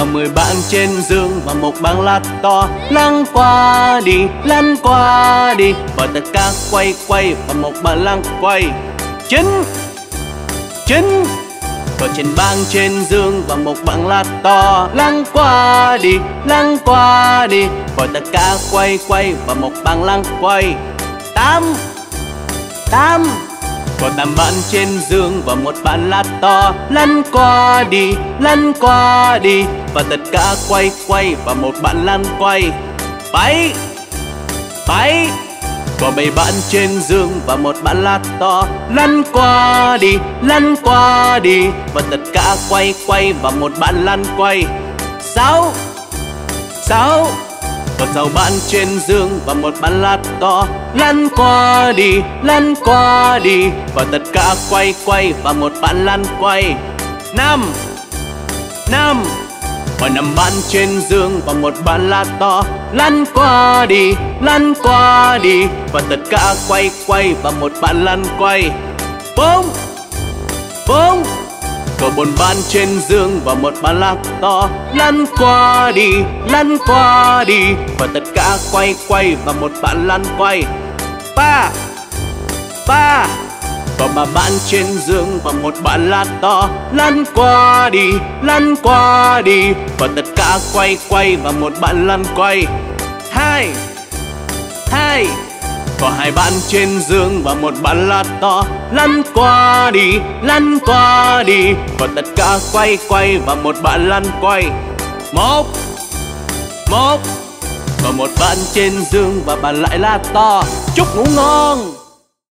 10 bạn trên giường và một băng lát to lăn qua đi và tất cả quay quay và một bạn lăn quay. Chín và trên băng trên giường và một băng lát to lăn qua đi và tất cả quay quay và một băng lăn quay. Tám có 8 bạn trên giường và một bạn lát to lăn qua đi và tất cả quay quay và một bạn lăn quay. Bảy có 7 bạn trên giường và một bạn lát to lăn qua đi và tất cả quay quay và một bạn lăn quay. Sáu có 6 bạn trên giường và một bạn lát to lăn qua đi và tất cả quay quay và một bạn lăn quay. Năm có 5 bạn trên giường và một bạn lát to lăn qua đi và tất cả quay quay và một bạn lăn quay. Bốn có 4 bạn trên giường và một bạn lát to lăn qua đi và tất cả quay quay và một bạn lăn quay. Ba có 3 bạn trên giường và một bạn lát to lăn qua đi và tất cả quay quay và một bạn lăn quay. Hai có 2 bạn trên giường và một bạn lát to lăn qua đi và tất cả quay quay và một bạn lăn quay. Một có 1 bạn trên giường và bạn lại lát to chúc ngủ ngon.